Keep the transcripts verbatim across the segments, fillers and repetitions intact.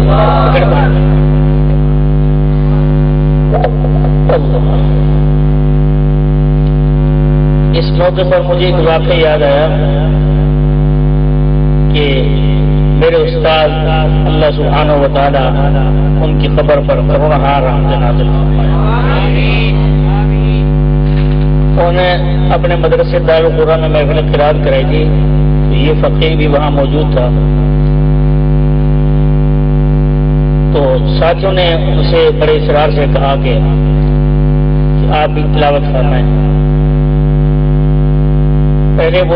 اس موقع پر مجھے ایک واقعہ یاد آیا کہ میرے استاد اللہ سبحانہ و تعالی ان کی خبر پر کروڑہا رحمت نازل فرمائے. انہوں نے اپنے مدرسے دارالقرآن میں محفل قرات کرائی تھی تو یہ فقیر بھی وہاں موجود تھا. تو ساتھیوں نے اسے بڑے اصرار سے کہا کہ آپ بھی تلاوت فرمائیں. پہلے وہ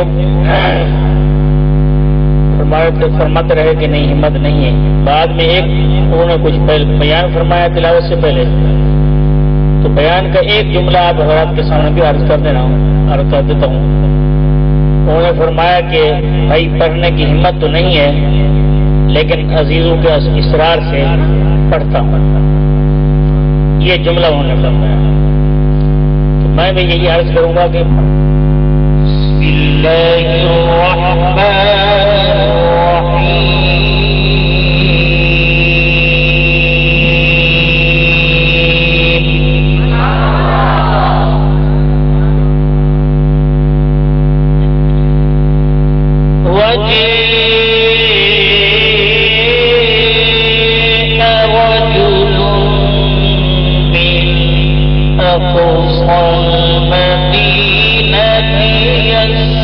فرماتے رہے کہ نہیں ہمت نہیں ہے. بعد میں ایک انہوں نے کچھ بیان فرمایا تلاوت سے پہلے، تو بیان کا ایک جملہ آپ حضرات کے سامنے بھی عرض کر دینا ہوں عرض کر دیتا ہوں. انہوں نے فرمایا کہ بھائی پڑھنے کی ہمت تو نہیں ہے لیکن عزیزوں کے اصرار سے پڑھتا ہوں. یہ جملہ انہوں نے فرمایا. تو میں بھی یہی عرض کروں گا کہ بسم اللہ الرحمن الرحیم. أقصى المدينة يسعى